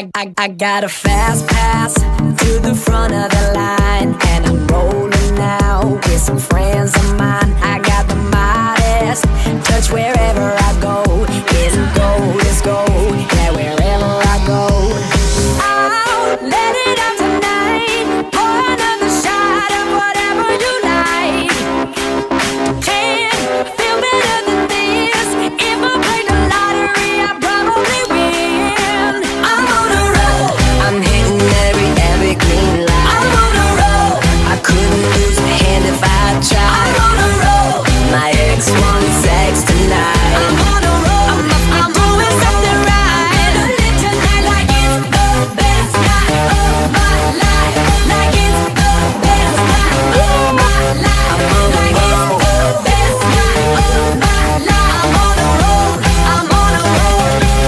I got a fast pass to the front of the line, and I'm rolling now with some friends of mine. I got the Midas touch wherever I go. It's gold, it's gold, yeah, wherever I go. I'll let it out tonight. Pour another shot of whatever you like. Can't feel better than this. If I play the lottery, I probably win. I'm on a roll. I'm hitting every green light. I'm on a roll. I couldn't lose a hand if I tried. I'm on a roll. My ex wants sex tonight. I'm on a roll. I'm doing something right. Live tonight like it's the best night of my life. Like it's the best night of my life. Like it's the best night of my life. I'm on a roll. I'm on a roll.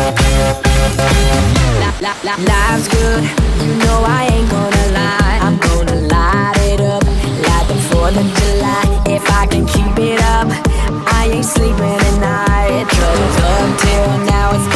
Life's good, you know I ain't gonna lie. I'm gonna light it up like the 4th of July. If I can keep it up, I ain't sleeping at night. 'Cause up till now it's